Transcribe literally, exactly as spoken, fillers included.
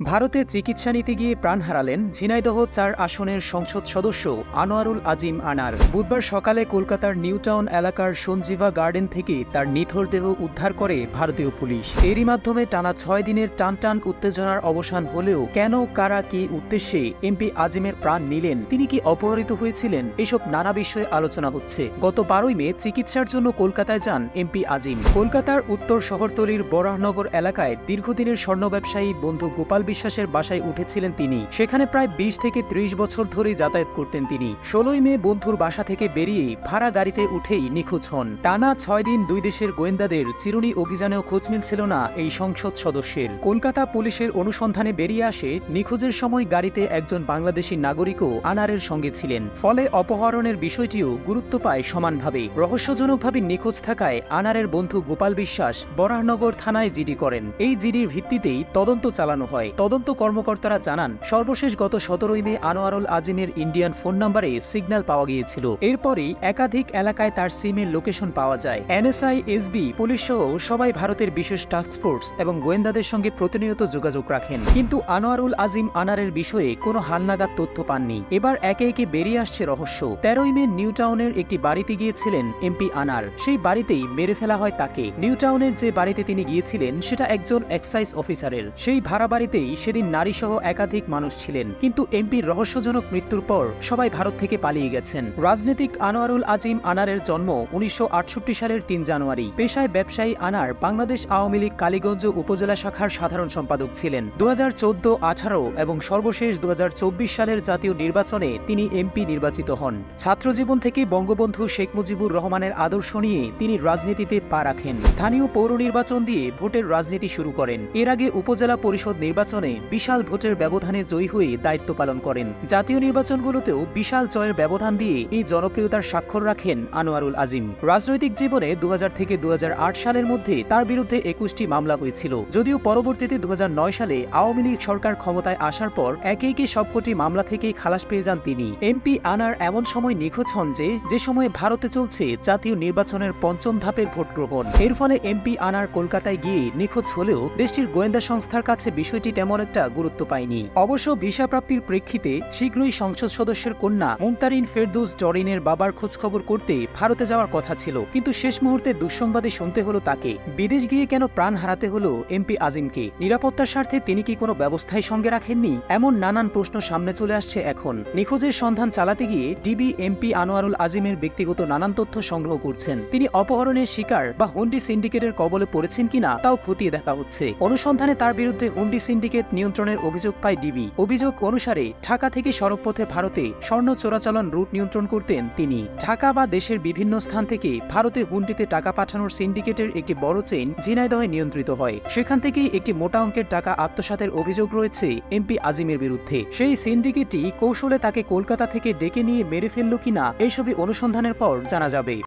ভারতে চিকিৎসা নিতে গিয়ে প্রাণ হারালেন ঝিনাইদহ চার আসনের সংসদ সদস্য আনোয়ারুল আজিম আনার। বুধবার সকালে কলকাতার নিউ টাউন এলাকার সঞ্জীভা গার্ডেন থেকে তার নিথর দেহ উদ্ধার করে ভারতীয় পুলিশ। এরই মাধ্যমে টানা ছয় দিনের টানটান উত্তেজনার অবসান হলেও কেন, কারা, কি উদ্দেশ্যে এমপি আজিমের প্রাণ নিলেন, তিনি কি অপহৃত হয়েছিলেন, এসব নানা বিষয়ে আলোচনা হচ্ছে। গত বারোই মে চিকিৎসার জন্য কলকাতায় যান এমপি আজিম। কলকাতার উত্তর শহরতলির বরাহনগর এলাকায় দীর্ঘদিনের স্বর্ণ ব্যবসায়ী বন্ধু গোপাল বিশ্বাসের বাসায় উঠেছিলেন তিনি। সেখানে প্রায় বিশ থেকে ত্রিশ বছর ধরে যাতায়াত করতেন তিনি। ষোলোই মে বন্ধুর বাসা থেকে বেরিয়ে ভাড়া গাড়িতে উঠেই নিখোঁজ হন। টানা ছয় দিন দুই দেশের গোয়েন্দাদের চিরুনি অভিযানেও খোঁজ মিলছিল না এই সংসদ সদস্যের। কলকাতা পুলিশের অনুসন্ধানে বেরিয়ে আসে নিখোঁজের সময় গাড়িতে একজন বাংলাদেশি নাগরিকও আনারের সঙ্গে ছিলেন। ফলে অপহরণের বিষয়টিও গুরুত্ব পায় সমানভাবে। রহস্যজনকভাবে নিখোঁজ থাকায় আনারের বন্ধু গোপাল বিশ্বাস বরাহনগর থানায় জিডি করেন। এই জিডির ভিত্তিতেই তদন্ত চালানো হয়। তদন্ত কর্মকর্তারা জানান, সর্বশেষ গত সতেরোই মে আনোয়ারুল আজিমের ইন্ডিয়ান ফোন নাম্বারে সিগন্যাল পাওয়া গিয়েছিল। এরপরই একাধিক এলাকায় তার সিমের লোকেশন পাওয়া যায়। এনএসআই, এসবি, পুলিশ সহ সবাই ভারতের বিশেষ টাস্কফোর্স এবং গোয়েন্দাদের সঙ্গে প্রতিনিয়ত যোগাযোগ রাখেন, কিন্তু আনোয়ারুল আজিম আনারের বিষয়ে কোনো হালনাগাদ তথ্য পাননি। এবার একে একে বেরিয়ে আসছে রহস্য। তেরোই মে নিউ টাউনের একটি বাড়িতে গিয়েছিলেন এমপি আনার। সেই বাড়িতেই মেরে ফেলা হয় তাকে। নিউ টাউনের যে বাড়িতে তিনি গিয়েছিলেন সেটা একজন এক্সাইজ অফিসারের। সেই ভাড়া বাড়িতেই সেদিন নারীসহ একাধিক মানুষ ছিলেন, কিন্তু এমপির রহস্যজনক মৃত্যুর পর সবাই ভারত থেকে পালিয়ে গেছেন। রাজনীতিক আনোয়ারুল আজিম আনারের জন্ম উনিশশো আটষট্টি সালের তিন জানুয়ারি। পেশায় ব্যবসায়ী আনার বাংলাদেশ আওয়ামী লীগ কালীগঞ্জ উপজেলা শাখার সাধারণ সম্পাদক ছিলেন। দু হাজার চোদ্দ, আঠারো এবং সর্বশেষ দু হাজার চব্বিশ সালের জাতীয় নির্বাচনে তিনি এমপি নির্বাচিত হন। ছাত্রজীবন থেকে বঙ্গবন্ধু শেখ মুজিবুর রহমানের আদর্শ নিয়ে তিনি রাজনীতিতে পা রাখেন। স্থানীয় পৌর নির্বাচন দিয়ে ভোটের রাজনীতি শুরু করেন। এর আগে উপজেলা পরিষদ নির্বাচনে বিশাল ভোটের ব্যবধানে জয়ী হয়ে দায়িত্ব পালন করেন। জাতীয় নির্বাচনগুলোতেও বিশাল জয়ের ব্যবধান দিয়ে এই জনপ্রিয়তার স্বাক্ষর রাখেন আনোয়ারুল আজিম। রাজনৈতিক জীবনে দু হাজার থেকে দু হাজার আট সালের মধ্যে তার বিরুদ্ধে একুশটি মামলা হয়েছিল, যদিও পরবর্তীতে দু হাজার নয় সালে আওয়ামী লীগ সরকার ক্ষমতায় আসার পর একে একে সবকটি মামলা থেকেই খালাস পেয়ে যান তিনি। এমপি আনার এমন সময় নিখোঁজ হন যে যে সময়ে ভারতে চলছে জাতীয় নির্বাচনের পঞ্চম ধাপের ভোট গ্রহণ। এর ফলে এমপি আনার কলকাতায় গিয়ে নিখোঁজ হলেও দেশটির গোয়েন্দা সংস্থার কাছে বিষয়টি তেমন একটা গুরুত্ব পায়নি। অবশ্য ভিসা প্রাপ্তির প্রেক্ষিতে শীঘ্রই সংসদ সদস্যের কন্যা মুমতারিন ফেরদৌস ডরিনের বাবার খোঁজখবর করতে ভারতে যাওয়ার কথা ছিল, কিন্তু শেষ মুহূর্তে দুঃসংবাদে শুনতে হলো তাকে। বিদেশ গিয়ে কেন প্রাণ হারাতে হলো এমপি আজিমকে? নিরাপত্তার স্বার্থে তিনি কি কোনো ব্যবস্থাই সঙ্গে রাখেননি? এমন নানান প্রশ্ন সামনে চলে আসছে এখন। নিখোঁজের সন্ধান চালাতে গিয়ে ডিবি এমপি আনোয়ারুল আজিমের ব্যক্তিগত নানান তথ্য সংগ্রহ করছেন। তিনি অপহরণের শিকার বা হুন্ডি সিন্ডিকেটের কবলে পড়েছেন কিনা তাও খতিয়ে দেখা হচ্ছে। অনুসন্ধানে তার বিরুদ্ধে হুন্ডি সিন্ডিকেট নিয়ন্ত্রণের অভিযোগ পায় ডিবি। অভিযোগ অনুসারে ঢাকা থেকে সড়কপথে ভারতে স্বর্ণ চোরাচালান রুট নিয়ন্ত্রণ করতেন তিনি। ঢাকা বা দেশের বিভিন্ন স্থান থেকে ভারতে হুন্ডিতে টাকা পাঠানোর সিন্ডিকেটের একটি বড় চেইন ঝিনাইদহে নিয়ন্ত্রিত হয়। সেখান থেকেই একটি মোটা অঙ্কের টাকা আত্মসাতের অভিযোগ রয়েছে এমপি আজিমের বিরুদ্ধে। সেই সিন্ডিকেটটি কৌশলে তাকে কলকাতা থেকে ডেকে নিয়ে মেরে ফেলল কিনা, এইসবই অনুসন্ধানের পর জানা যাবে।